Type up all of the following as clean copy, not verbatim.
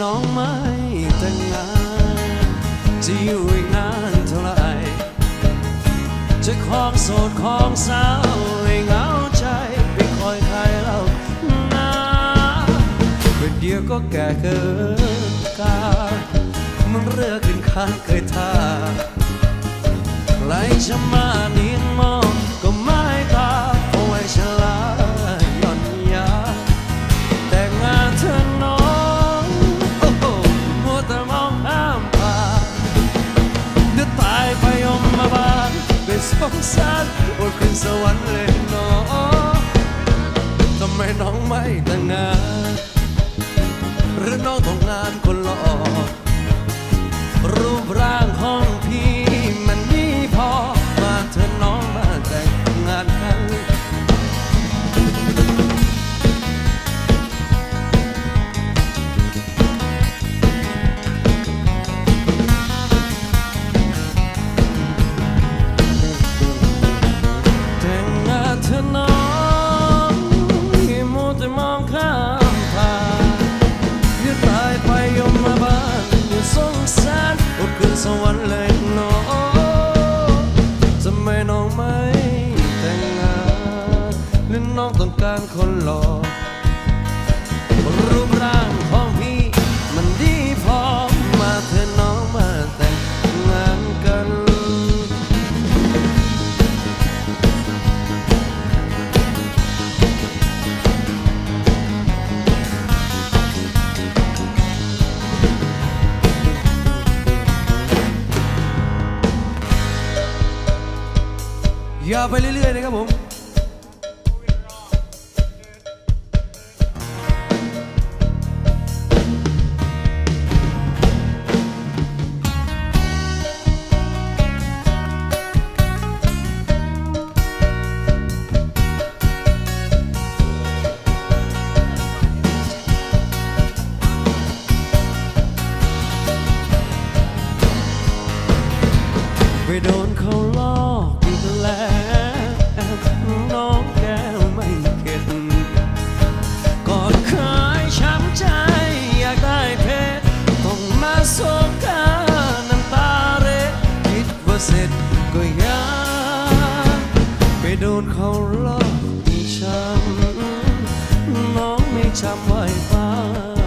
น้องไม่แต่งงานจะอยู่อีกนานเท่าไหร่จะคล้องโสดคล้องสาวให้เหงาใจไปคอยใครเล่านะเป็นเดียวก็แก่เกินกามันเรือขึ้นข้างเคยท่าไหลจะมาเนียนมองก็ไม่ตาเอาไว้ฉลาดย่อนยาแต่งงานเธอน้องโอ้โหมัวแต่มองข้ามผ่านเดี๋ยวตายไปยมมาบ้านเป็นสงสารอดขึ้นสวรรค์เลยน้องทำไมน้องไม่แต่งงานหรือน้องต้องงานคนหล่อรูปร่างของพี่มันดีพอมาเธอน้องมาแต่งงานกันแต่งงานเธอน้องที่มัวแต่มองข้ามผ่านเดี๋ยวตายไปยมมาบ้านอย่าสงสารอดขึ้นสวรรค์เลยน้องทำไมน้องไม่แต่งงานหรือน้องต้องการคนหล่อรูปร่างของพี่มันดีพอมาเธอน้องมาแต่งงานกันอย่าไปเรื่อยๆนะครับผมไปโดนเขาลอกอีกแล้วน้องแก้วไม่เข็ดก่อนเคยช้ำใจอยากได้เพชรต้องมาโศกาน้ำตาเร็ดคิดว่าเสร็จก็ยังไปโดนเขาลอกอีกช้ำน้องไม่จำไว้ฟ้า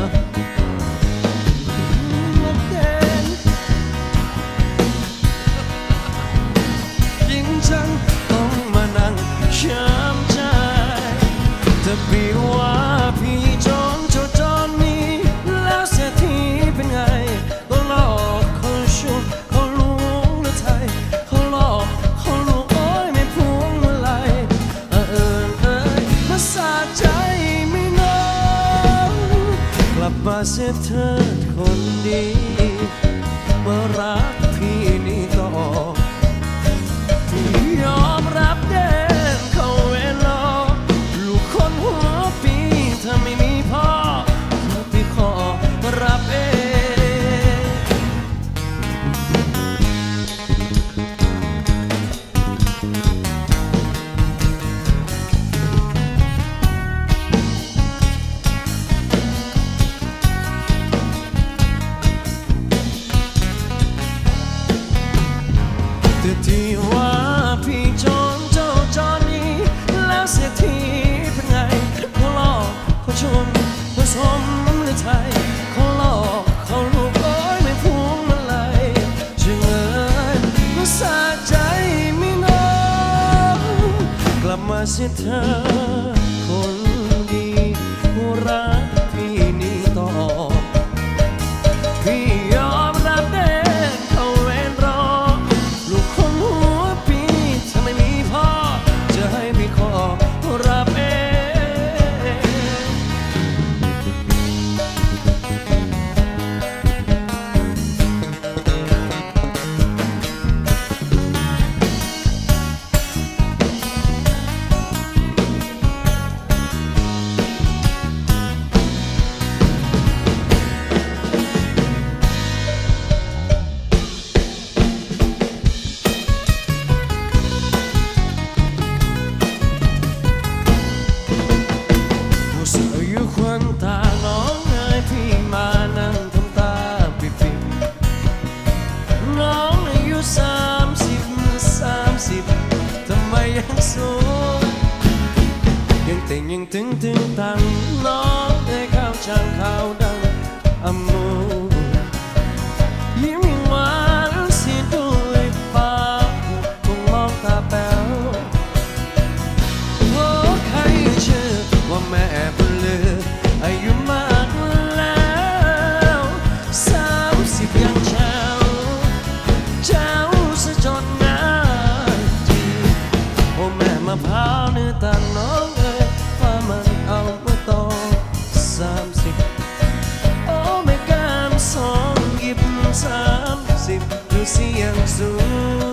ฉันต้องมานั่งช้ำใจจะปีว่าพี่จนเจ้าจนนี้แล้วเสียทีเป็นไงต้องหลอกเขาชุบเขาลวงหรือไทยเขาหลอกเขาลวงโอ้ยไม่พวงมาลัยมาสาใจไม่น้องกลับมาเสียเธอคนดีมารักพี่นี่ต่อยอมรับเด่นเข้าเวลาลูกคนหัวปีถ้าไม่มีพ่อพี่ขอรับเองแต่ที่ว่าพี่จนเจ้าจอนี้แล้วเสียทีเป็นไงเขาหลอกเขาชมเขาสมหรือไทยเขาหลอกเขาลูกโอ้ยไม่พวงมาลัยจึงมาสะใจไม่น้องกลับมาเสียเธอคนดีผู้รักพี่นี่ต่อพี่ยอมรับเด่นเขาเว้นรอลูกคนหัวปีถ้าไม่มีพ่อจะให้พี่ขอรับเองถึงตังน้องให้ข้าวช่างข้าวดังอมูยิ้มยิ่งหวานสิด้วยปากคงมองตาแป๋วโอ้ใครเชื่อว่าแม่บุญเหลืออายุมากแล้ว30ยังเช้าซะจนงานทีโอ้แม่มะพร้าวเนื้อตาน้องเอ้ยว่ามันเอาเมื่อโต30โอ้แม่แก้ม30ดูเสียงสูง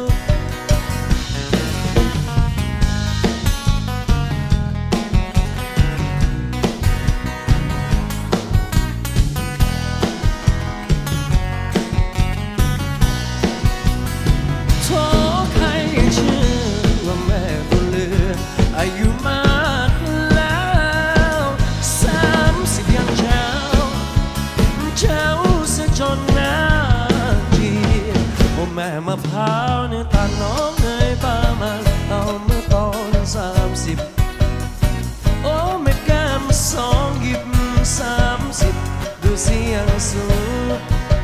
อายุมากแล้ว30ยังเช้าซะจนนาทีโอ้แม่มะพร้าวเนื้อตาน้องเอ้ยป้ามันเอาเมื่อตอน30โอ้แม่แก้ม2 ยิ้ม30ดูเสียงสูง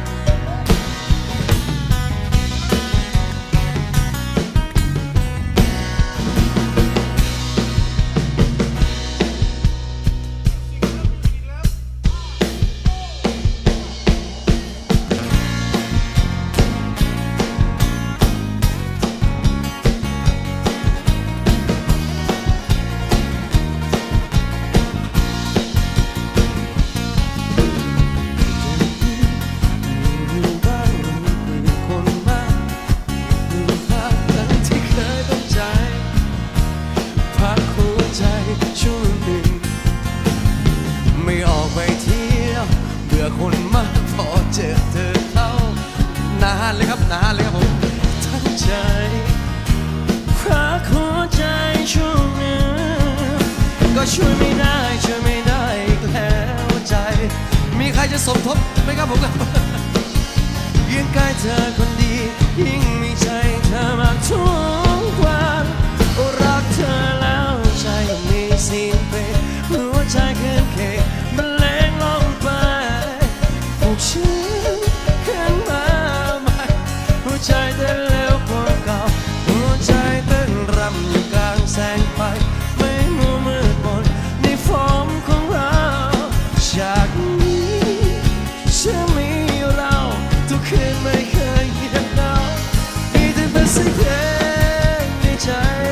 คนมากพอเจอเธอเข้านานเลยครับผมทั้งใจคว้าหัวใจช่วงนึงก็ช่วยไม่ได้อีกแล้วใจมีใครจะสมทบไหมครับผมครับยิ่งใกล้เธอคนดียิ่งมีใจเธอมากทุกวันรักเธอแล้วใจก็มีเสียงเพลงหัวใจเกินเขตมันแรงลงไปฉันขึ้นมาใหม่หัวใจเต้นเร็วกว่าเก่าหัวใจเต้นรำอยู่กลางแสงไฟไม่มัวมืดมนในฟอร์มของเราจากนี้ฉันมีเราทุกคืนไม่เคยเงียบเหงามีแต่เป็นเสียงเพลงในใจ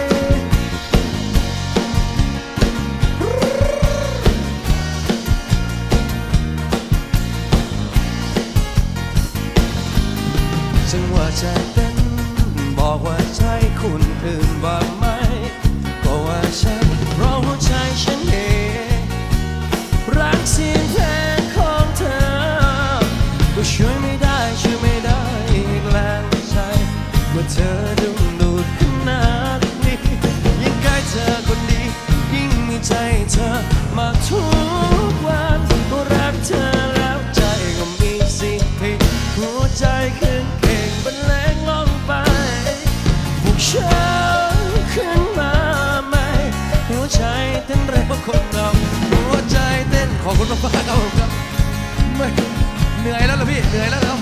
จังว่าใจเต้นบอกว่าใจคุณอื่นว่าไม่ก็ว่าใช่เพราะหัวใจฉันเองรักเสียงเพลงของเธอก็ช่วยไม่ได้อีกแรงใจว่าเธอดึงดูดขนาดนี้ยิ่งใกล้เธอคนดียิ่งมีใจเธอมากทุกวันก็รักเธอแล้วใจก็มีสิ่งผิดหัวใจขึ้นฉันขึ้นมาใหม่หัวใจเต้นเร็วคนเราหัวใจเต้นขอบคุณมากๆครับไม่เหนื่อยแล้วเหรอพี่เหนื่อยแล้วครับ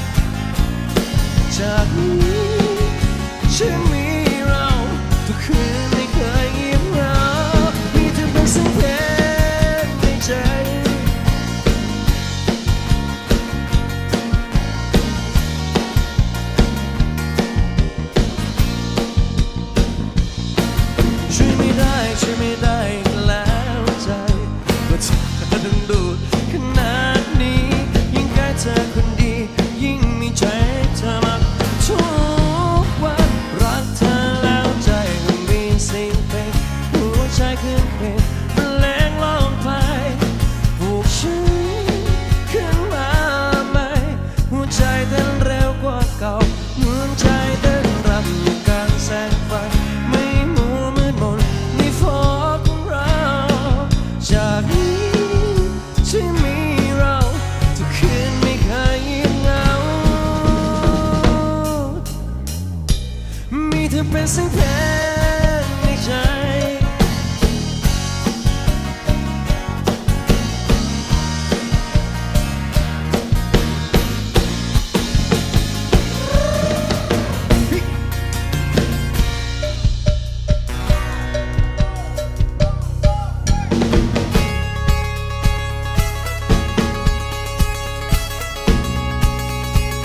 จากนี้ฉันมีเราทุกคืนไม่เคยเงียบเหงามีเธอเป็นเสียงเพลงในใจช่วยไม่ได้แล้วใจว่าเธอดึงดูดขนาดนี้ยิ่งใกล้เธอคนดียิ่งมีใจเธอมากทุกวันรักเธอแล้วใจก็มีสิ่งเป็นหัวใจขึ้นเพลงมันแรงลงไปปลุกฉันขึ้นมาใหม่หัวใจเต้นเร็วกว่าเก่าเหมือนใจเต้นรำอยู่กลางแสงไฟจากนี้ที่มีเราทุกคืนไม่เคยเงียบเหงามีเธอเป็นเสียงเพลงในใจ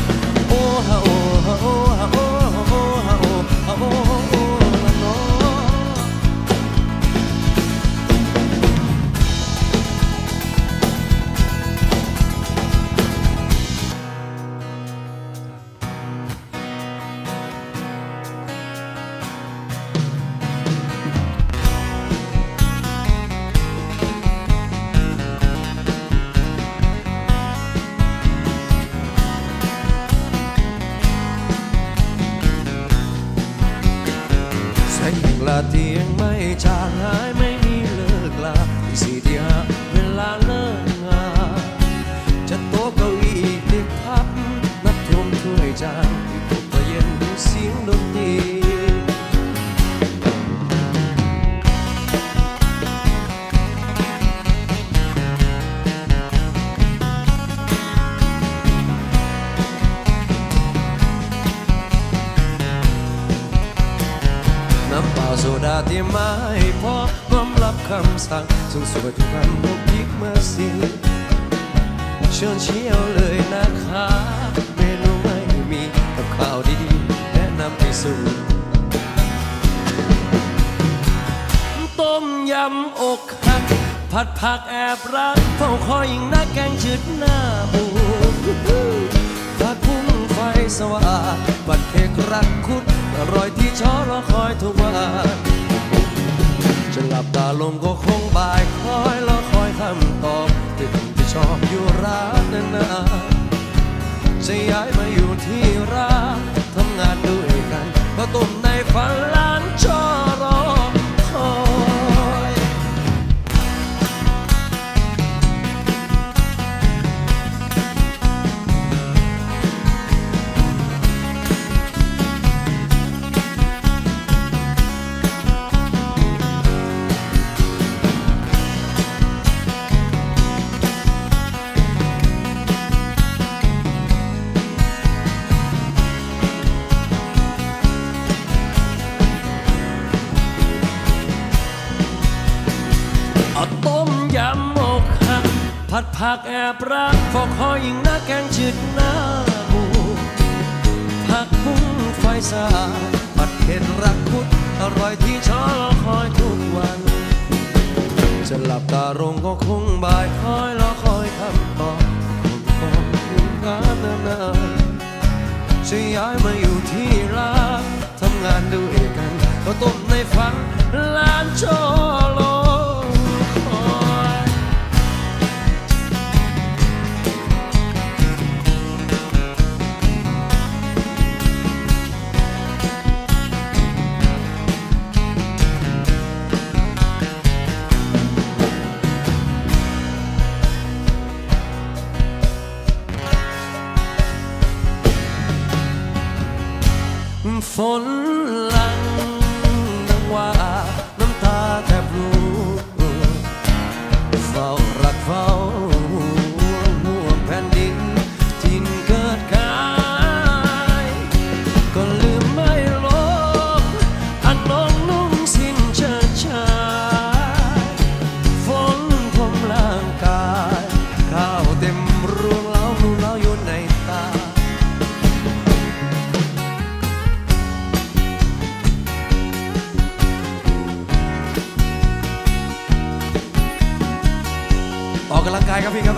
โอ้ฮะโอ้ฮะโอ้ฮะโอ้ฮะโอ้ฮะโอ้ฮะโอ้ละน้อแสงแห่งลาเตียงไม่จางหายไม่มีเลิกลาที่สี่ที่ห้าเวลาเลิกงานจะโต๊ะเก้าอี้ที่พับนับรวมถ้วยจานที่ตกตะเย็นดูเสียงดนตรีดาที่ไม่พอน้อมรับคำสั่งส่งสวยทุกคำมุกยิกมาสิเชิญเชี่ยวเลยนะคะเมนูไม่มีกับข้าวดีๆแนะนำไปสู่ต้มยำอกหักผัดผักแอบรักเฝ้าคอยยิ่งนักแกงจืดหน้าบูผัดพุ่งไฟสว่างบัดเค้กรักคุดอร่อยที่ช้อรอคอยทุกวันจะหลับตาลงก็คงบ่ายคอยรอคอยคำตอบถึงที่ชอบอยู่รักนานๆจะย้ายมาอยู่ที่รักทำงานด้วยกันเพราะต้มในฝันล้านชอรอคอยต้มยำอกหักผัดผักแอบรักฟอกคอยยิ่งนักแกงจืดหน้าบูผักพุ่งไฟสาผัดเผ็ดรักคุดอร่อยที่ช้อรอคอยทุกวันจะหลับตาลงก็คงบ่ายคอยรอคอยคำตอบคงบอกถึงกันนานๆจะย้ายมาอยู่ที่รักทำงานด้วยกันก็ต้มในฝันล้านชอรอฝนหลังดังว่าน้ำตาแทบร่วงเฝ้ารักเฝ้าห่วงแผ่นดินที่เกิดกายก็ลืมไม่ลงอันน้องนุ่งสิ้นเชิดชายฝนพรมร่างกายข้าวเต็มรวงเล้านูเล้าอยู่ในตาออกกำลังกายครับพี่ครับ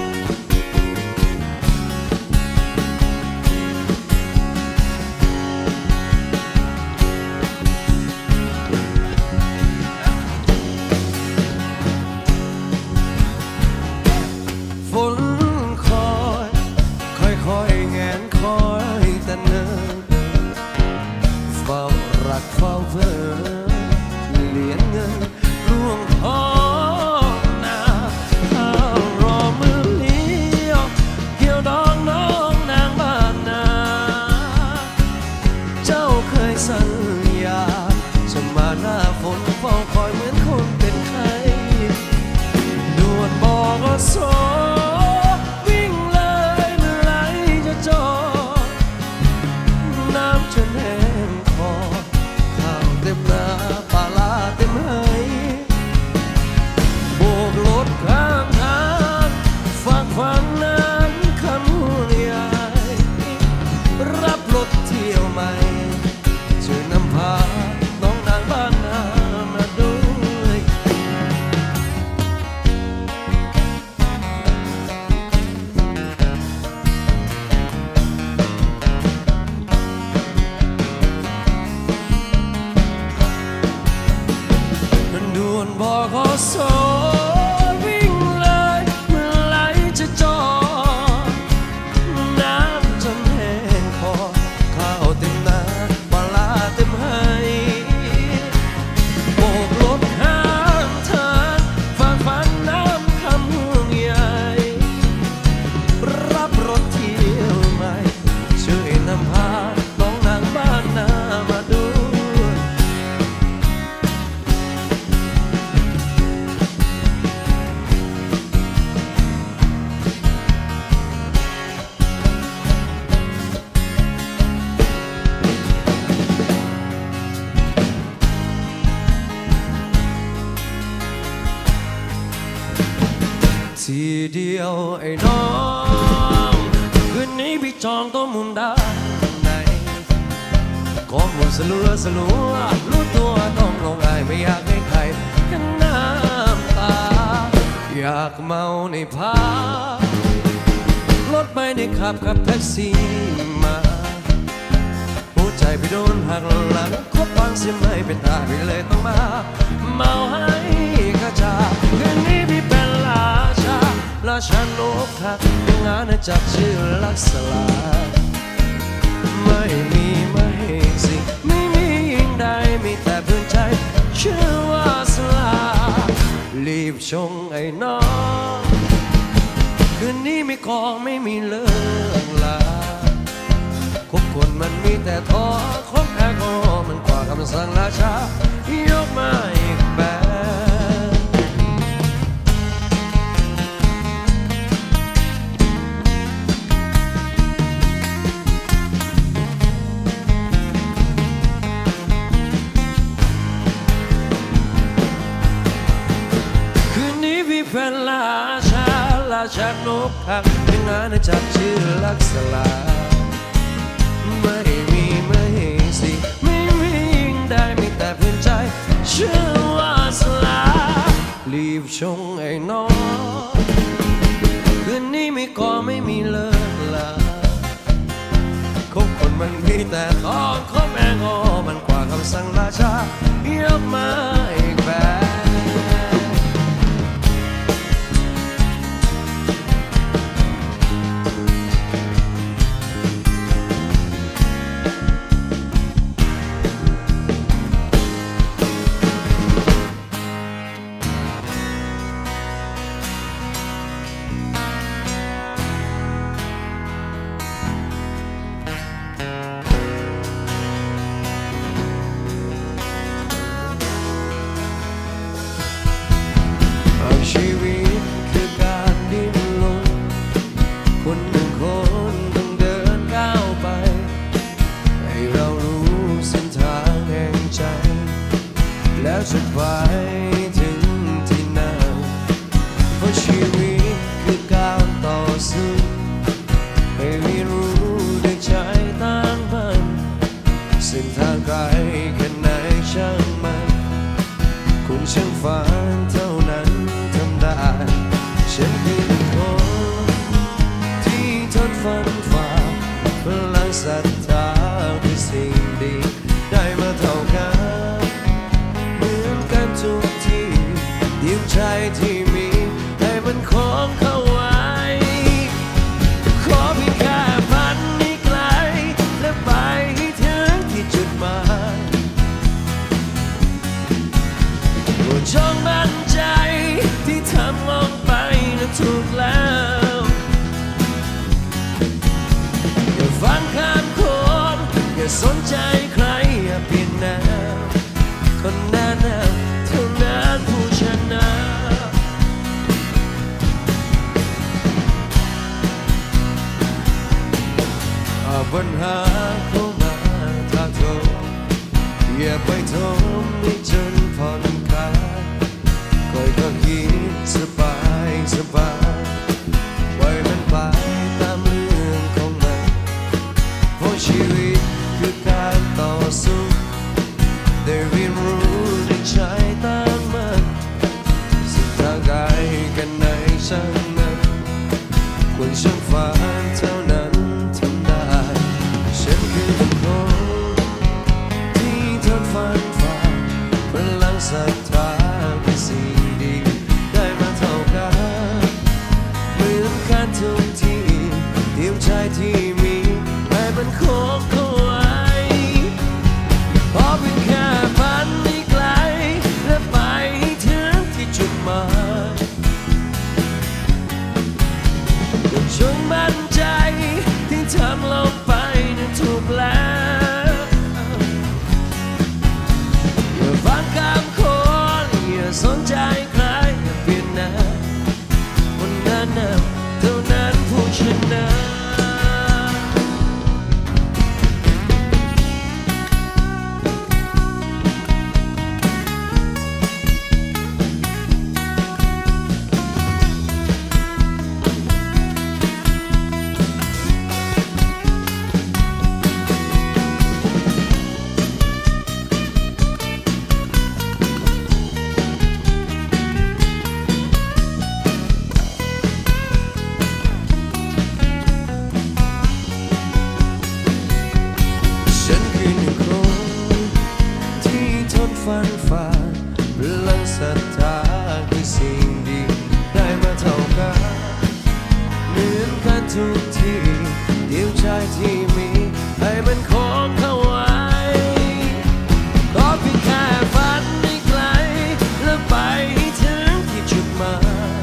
ฝนคอยค่อยๆแงนคอยแต่เนิ่นเฝ้ารักเฝ้าเพ้อเหรียญเงินร่วงทองสัญญาจะมาหน้าฝนเฝ้าคอยเหมือนคนเป็นไข้ด่วนบอกสอวิ่งเลยเมื่อไหรจะจอดน้ำจนแห้งคอข้าวเต็มนาปลาลาเต็มไหทีเดียวไอ้น้องคืนนี้พี่จองตัวมุมด้านไหนก็หมดสลัวรู้ตัวต้องลงอายไม่อยากให้ใครกันน้ำตาอยากเมาในพารถไปในขับแท็กซี่มาหัวใจไปโดนหักหลังคบฟังเสียไม่เป็นตาพี่เลยต้องมาเมาให้กระจาคืนนี้พี่เป็นราชาโลกหักงานจับชื่อลักษลาไม่มีไม่สิไม่มียิ่งใดมีแต่เพื่อนใจชื่อว่าสลารีบชงไอ้น้องคืนนี้ไม่กองไม่มีเลิกลาคบคนมันมีแต่ท้อคบแอลกอฮอล์มันกว่าคำสั่งราชายกมาอีกแบบเป็นราชานกหักเป็นงานจับชื่อลักษลาไม่มีไม่สิไม่มียิ่งได้มีแต่เพื่อนใจชื่อว่าสลารีบชงไอ้น้องคืนนี้ไม่ก่อไม่มีเลิกลาคบคนมันมีแต่ท้องคบแอลกอฮอล์มันกว่าคำสั่งราชายกมาอีกแบบชีวิตคือการดิ้นรนคนหนึ่งคนต้องเดินก้าวไปให้เรารู้เส้นทางแห่งใจแล้วจะไปถึงที่นั่นเพราะชีวิตคือการต่อสู้ให้ไม่รู้ด้วยใจต่างมันเส้นทางไกลแค่ไหนช่างมันคุณช่างฝันเท่านั้นฉันคือคนที่ทนฟันฝ่าพลังศรัทธาคือสิ่งดีได้มาเท่ากันเหมือนกันทุกทีเดียวใจที่มีให้มันคล้องเข้าไว้ขอเพียงแค่ฝันให้ไกลและไปให้ถึงที่จุดหมายโปรดจงมั่นใจที่ทำลงไปถูกแล้วอย่าฟังคำคนอย่าสนใจใครอย่าเปลี่ยนแนวคนนั้นเท่านั้นผู้ชนะปัญหาเข้ามาถ้าโทษอย่าไปโทษให้จนผ่อนคลายก็คิดสบายปล่อยมันไปตามเรื่องของมันเพราะชีวิตคือการต่อสู้ได้เรียนรู้ได้ใช้ตามมันสุดทางกายกันในช่างนั้นควรช่างฝันเท่านั้นทำได้ฉันคือคนที่ทนฟันฝ่าพลังศรัทธาเป็นสิ่งดีได้มาเท่ากันเหมือนกันทุกทีเดียวใจที่มีให้มันคงเข้าไว้พอเป็นแค่ฝันไม่ไกลและไปให้ถึงที่จุดหมายก็จงมั่นใจที่ทำลงไปนั้นถูกแล้วอย่าฟังคำคนอย่าสนใจใครอย่าเปลี่ยนแนววันนั้นเท่านั้นผู้ชนะฝันฝ่าพลังศรัทธาคือสิ่งดีได้มาเท่ากันเหมือนกันทุกทีเดียวใจที่มีให้มันคงเข้าไว้ขอเพียงแค่ฝันให้ไกลและไปให้ถึงที่จุดหมาย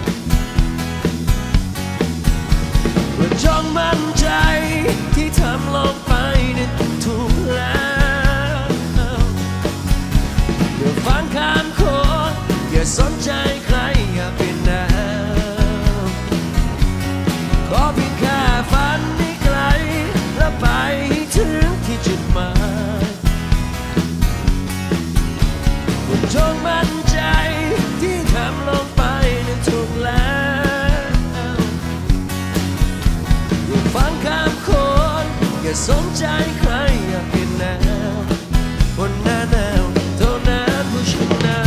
ว่าจงมั่นใจที่ทำลงไปนั้นถูกแล้วอย่าฟังคำคนอย่าสนใจใครอย่าเป็นแนวขอเพียงแค่ฝันให้ไกลและไปให้ถึงที่จุดหมายว่าจงมั่นใจที่ทำลงไปนั้นถูกแล้วอย่าฟังคำคนอย่าสนใจใครอย่าเป็นแนวคนหน้าแนวเท่านั้นผู้ชนะ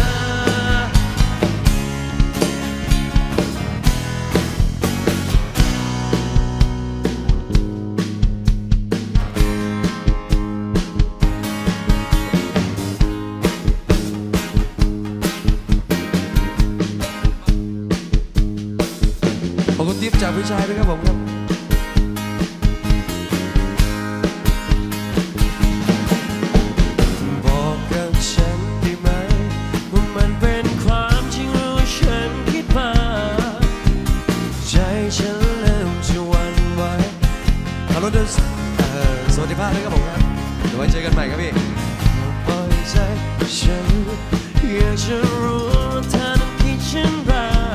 ขอบคุณทิปจากพี่ชายด้วยครับผมครับบอกกับฉันได้ไหมว่ามันเป็นความจริงหรือฉันคิดมาใจฉันเริ่มจะหวั่นไหวฮัลโหลเดนสวัสดีภาพด้วยครับผมครับเดี๋ยวไว้เจอกันใหม่ครับพี่ปล่อยใจฉันอยากจะรู้ว่าเธอนั้นคิดเช่นไร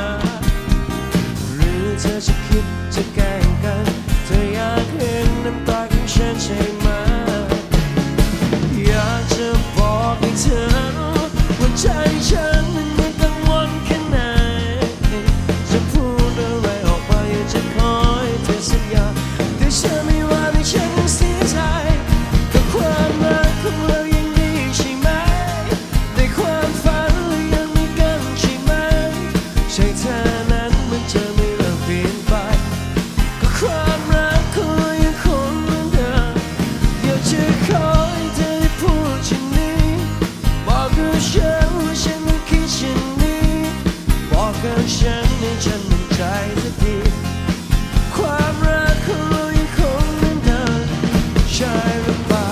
เธอจะคิดจะแกล้งกันเธออยากเห็นน้ำตาของฉันใช่ไหมอยากจะบอกให้เธอรู้ว่าใจฉันนั้นไม่กังวลแค่ไหนจะพูดอะไรออกไปอยากจะขอให้เธอสัญญาแต่ฉันไม่ว่าให้ฉันเสียใจแต่ความรักของเรายังดีใช่ไหมในความฝันเรายังมีกันใช่ไหมใช่เธอนั้นมันจะไม่ความรักของเรายังคงเหมือนเดิมอยากจะขอให้เธอได้พูดเช่นนี้บอกกับฉันว่าฉันนั้นคิดเช่นนี้บอกกับฉันให้ฉันมั่นใจสักทีความรักของเรายังคงเหมือนเดิมใช่หรือเปล่า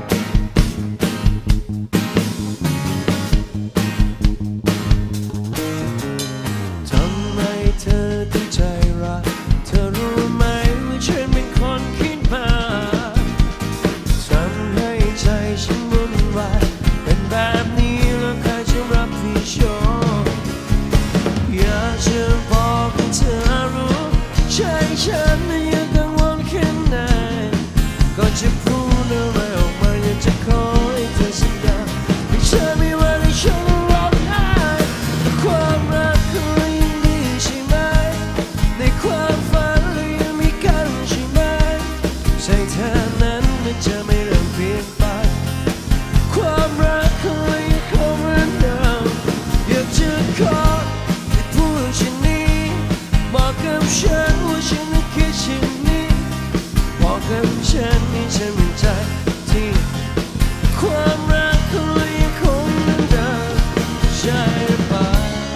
ทำไมเธอถึงใจร้ายเธอรู้ไหมว่าฉันเป็นคนคิดมาทำให้ใจฉันวุ่นวายเป็นแบบนี้แล้วใครจะรับผิดชอบอยากจะบอกให้เธอรู้ใจฉันยังกังวลแค่ไหนก็จะพูดอะไรออกมาอยากจะขอให้เธอสัญญาให้เธอไม่ว่าให้ฉันร้องไห้แต่ความรักของเรายังดีใช่ไหมในความฝันเรายังมีกันใช่ไหมใช่เธอนั้นมันจะไม่เริ่มเปลี่ยนไปความรักของเรายังคงเหมือนเดิมอยากจะขอให้พูดเช่นนี้บอกกับฉันว่าฉันนั้นคิดเช่นนี้บอกกับฉันให้ฉันมั่นใจที่ความรักของเรายังคงเหมือนเดิมใช่หรือเปล่า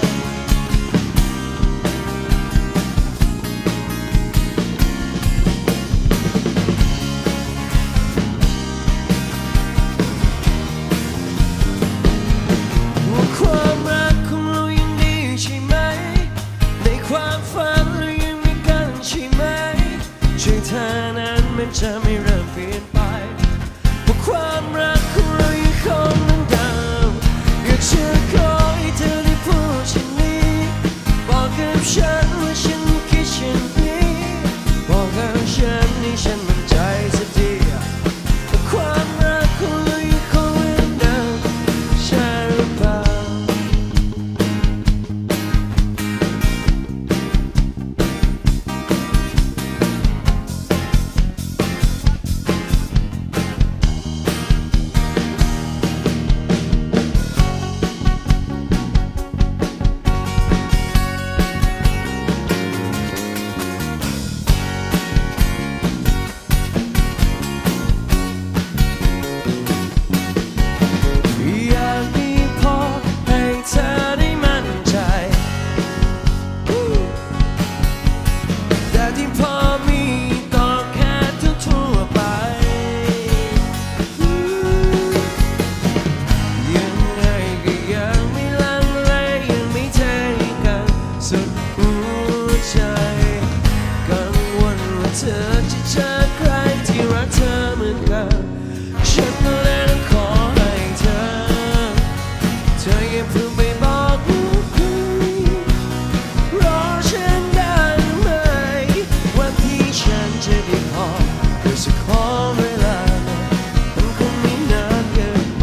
ความรักของเรายังดีใช่ไหมในความฝันเรายังมีกันใช่ไหมช่วยเธอนั้นมันจะไม่เริ่มเปลี่ยนไปเพราะความรักของเรายังคงเหมือนเดิมอยากจะขอให้เธอได้พูดเช่นนี้บอกกับฉันว่าฉันคิดเช่นนี้บอกกับฉันให้ฉันมั่นใจสักทีความรักของเรายังคงเหมือนเดิมใช่หรือเปล่าจะขอเวลามันคงไม่นานเกินไป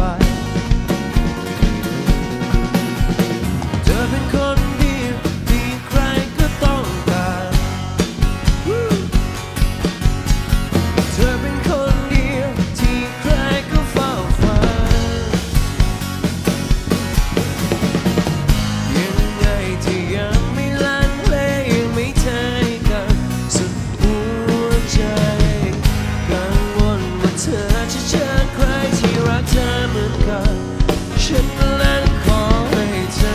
เธอเป็นคนเดียวที่ใครก็ต้องการเธอเป็นคนเดียวที่ใครก็เฝ้าฝันยังไงที่ยังไม่ลังเลยังไม่เทกันสุดหัวใจกังวลว่าเธอจะเจอใครที่รักเธอเหมือนกันฉันนั้นขอให้เธอ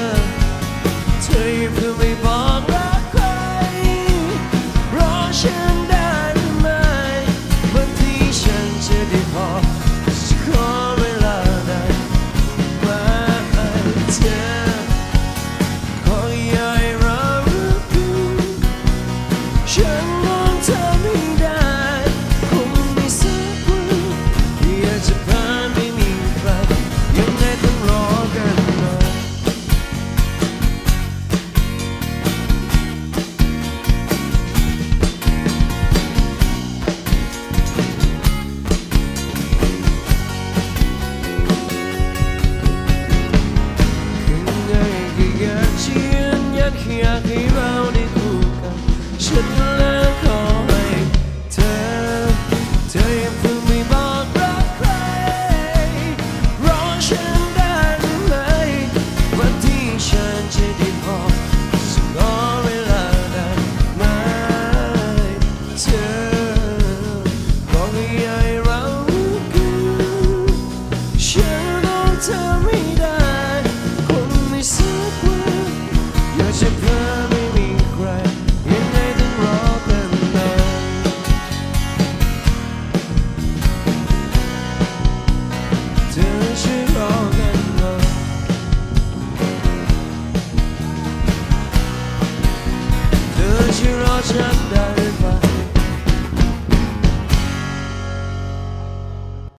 อย่าเพิ่งไม่บอกรักใครรอฉันได้หรือไม่บางทีฉันจะได้พอจะขอเวลาได้ไหมเธอขออย่าให้เรารู้ฉันต้องทำให้ได้คงไม่สักวันอยากจะพาไม่มีใครยังไงต้องรอกันหน่อยยังไงก็อยากเชียร์อยากให้เราได้คู่กันฉันแล้วขอให้เธออย่าเพิ่งไม่บอกรักใครรอฉันได้หรือไม่วันที่ฉันจะได้พอจะขอเวลาได้ไหมเธอบอกให้เรารู้กันฉันต้องทำให้ได้คงไม่สักวันอยากจะเพิ่มไม่มีใครยังไงต้องรอกันนานเธอช่วยรอกันหน่อยเธอช่วยรอฉันได้หรือ